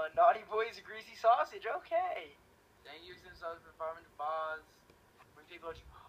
Naughty Boy's greasy sausage. Okay. They use themselves performing the bars. When people are